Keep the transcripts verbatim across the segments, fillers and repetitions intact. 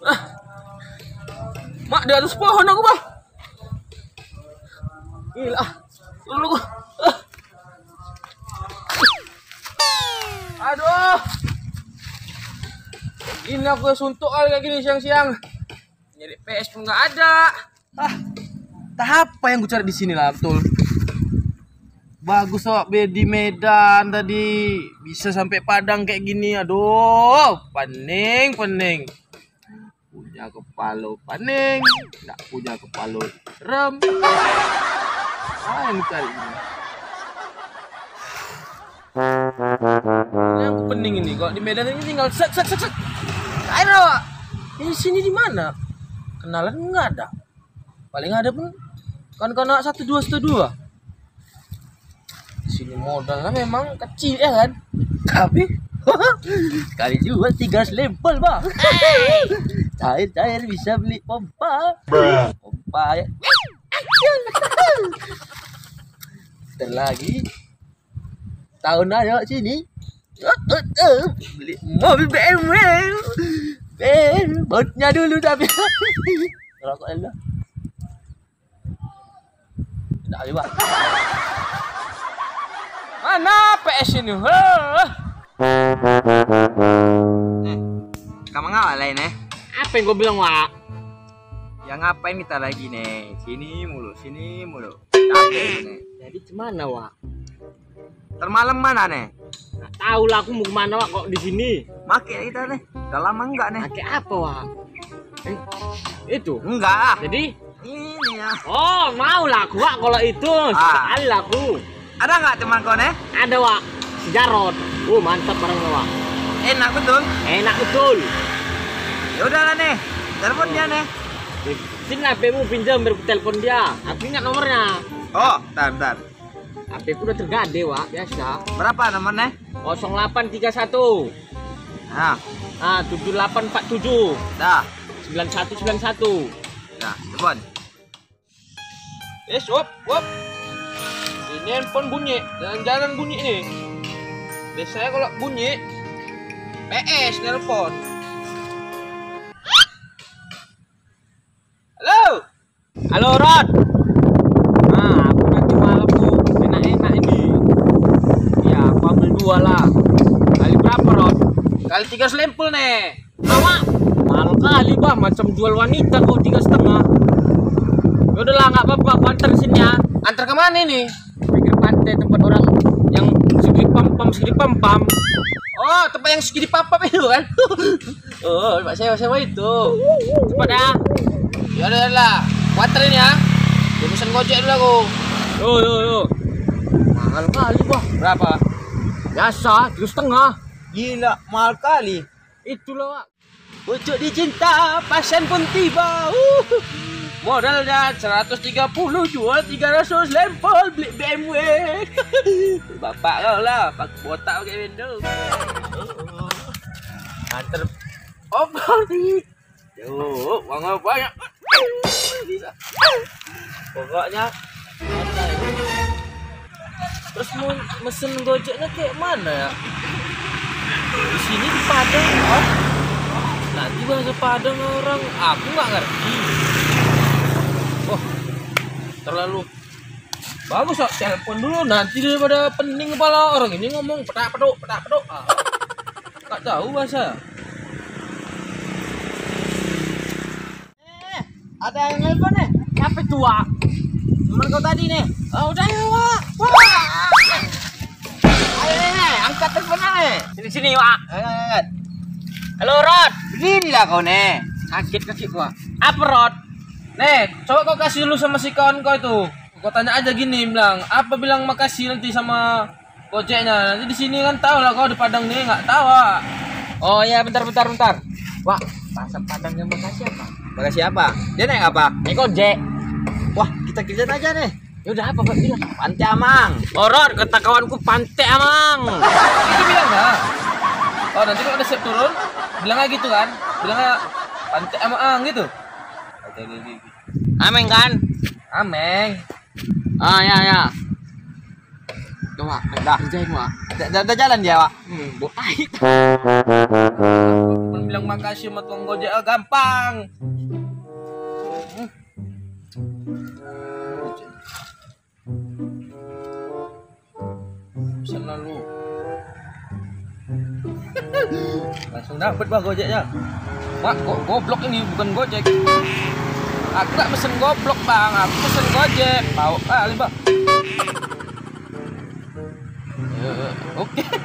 Ah. Mak, di atas pohon aku, Bah. Gila. Dulu gua. Ah. Aduh. Ini aku suntuk kali kayak gini siang-siang. Nyari P S pun nggak ada. Ah. Tahap apa yang gue cari di sini lah, betul. Bagus kok di Medan tadi bisa sampai Padang kayak gini. Aduh, pening, pening. Punya kepala pening, nggak punya kepala rem. Ah, yang cari ini. Ini yang pening ini. Kalau di Medan ini tinggal set set set set. Ayo, di sini di mana? Kenalan nggak ada. Paling ada pun kan kena satu dua satu dua. Sini modalnya memang kecil ya kan, tapi sekali jual tiga selempel Bang. Cair-cair bisa beli pompa, pompa ya. Terlagi tahun ayo sini beli mobil B M W, eh botnya dulu tapi rokok dulu. Tidak ada Bang. Mana P S ini? Eh, kamu ngapa lain eh? apa yang gue bilang, Wak? Ya ngapain kita lagi nih? Sini mulu, sini mulu. Capek nih. Jadi gimana, Wak? Termalam mana nih? Nggak tahu lah aku mau kemana, Wak, kok di sini. Make kita nih. Udah lama enggak nih? Pakai apa, Wak? Eh, itu. Enggak ah. Jadi Ini ya. oh, mau lah aku, Wak, kalau itu. Ah. Sekali lah aku. Ada nggak teman kau nih? Ada, Wak. Si Jarod. Oh, mantap barangnya, Wak. Enak betul. Enak betul. Ya udahlah nih. Telepon dia nih. Eh, sini H P-mu pinjam biar aku telepon dia. Aku ingat nomornya. Oh, bentar, bentar. H P ku udah tergade, Wak, biasa. Berapa nomornya? nol delapan tiga satu. Nah, Ah, tujuh delapan empat tujuh. dah. sembilan satu sembilan satu. Nah, telepon. Eh, wop, wop. Ini handphone bunyi, jangan-jangan bunyi nih. Biasanya kalau bunyi P S nelpon. Halo. Halo, Rod. Nah, aku nanti malam tuh enak-enak ini. Ya, aku ambil dua lah. Kali berapa, Rod? Kali tiga selempel nih. Awak mahal kali, Bah, macam jual wanita kau tiga setengah. Ya udahlah, nggak apa-apa, aku antar sini ya. Antar kemana ini? Pinggir pantai, tempat orang yang segini pam-pam, segini pam-pam. Oh, tempat yang segini pam-pam itu kan? Oh, Pak sewa-sewa itu. Cepat ya. Ya udah lah, kuaterin ya. Gue pesan gojek dulu aku. Yo yo yo. Mahal kali, Bah. Berapa? Biasa, tiga setengah. Gila, mahal kali. Itulah, Wak. Pucuk dicinta, pasien pun tiba. Uh. Modalnya seratus tiga puluh, jual tiga ratus lempel, beli B M W. Bapak kau lah, pakai botak pakai window. Antar apa nih? Yo, uang banyak. Bisa. Pokoknya terus mau mesen gojeknya kayak mana ya? Di sini di Padang, oh. Nanti bahasa Padang orang, aku nggak ngerti. Oh, terlalu bagus kok, telepon dulu nanti daripada pening kepala orang ini ngomong pedak peduk pedak peduk. Ah, nggak tahu bahasa. Eh, ada yang nelpon nih. Siapa tua? Teman kau tadi nih. Oh, udah ya, Wak. Ayo nih, angkat teleponnya nih. Sini sini, Wak. Angkat. Halo, Rod. Beginilah kau nih. Sakit kaki gua. Apa, Rod? Nih, coba kau kasih dulu sama si kawan kau itu. Kau tanya aja gini, bilang apa, bilang makasih nanti sama gojeknya. Nanti di sini kan tahu lah kau di Padang nih nggak tahu. Wak. Oh ya, bentar bentar bentar. Wah, bahasa Padang yang makasih apa? Makasih apa? Dia naik apa? Naik gojek. Wah, kita kerjain aja nih. Ya udah, apa Pak bilang? Pantai Amang. Oh, Rod, kata kawanku Pantai Amang. Itu bilang nggak? Oh, nanti kalau udah siap turun, bilangnya gitu kan? Bilangnya Pantai Amang gitu. Ameng kan? Ameng. Ah ya ya. Coba, Dah. kerjain, Wak. Udah, udah jalan dia, Wak. Hmm, buat air. bilang makasih sama tukang Gojek ah, gampang. Hmm. Sana lu. Langsung dapet Bang Gojeknya. Mak, kok goblok ini bukan Gojek. Aku gak pesen goblok Bang, aku pesen Gojek. Bau kali Bang. Uh, Oke. Okay.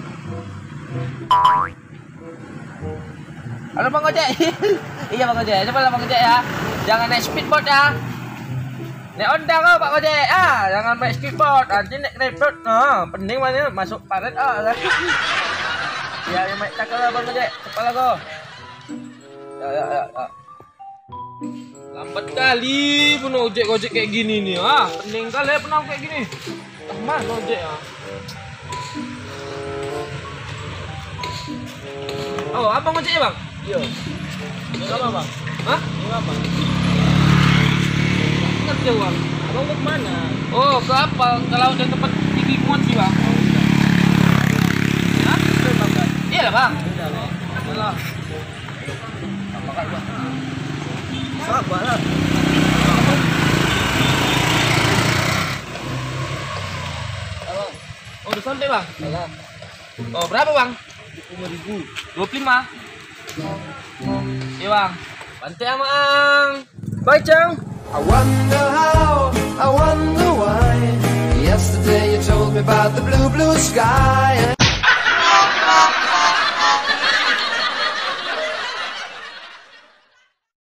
Halo Bang Gojek. Iya Bang Gojek, coba lah Bang Gojek ya. Jangan naik speedboat ya. Naik Honda kau Pak Gojek. Ah, jangan naik speedboat. Nanti naik speedboat. Ah, pening mana masuk paret ah. Ya, yang naik cakap lah Bang Gojek. Kepala kau. Ya, ya, ya, ya. Lambat kali pun ojek ojek kayak gini nih. Ah, pening kali pernah kayak gini. Ah, mana ojek ya? Oh, abang ojek ya Bang? Iya. Ini apa Bang? Hah? Ini apa? Ingat ya Bang? Abang mau kemana? Oh, ke apa? Ke laut dan tempat tinggi kuat sih Bang. Hah? Iya lah Bang. Iya lah. Iya lah. Makan Bang. Sabar lah. Oh, udah sampai Bang? Iya. Oh, berapa Bang? dua puluh ribu. dua puluh lima. Iya Bang. Pantai Amang. Bye Cang. I wonder how, I wonder why. Yesterday you told me about the blue, blue sky.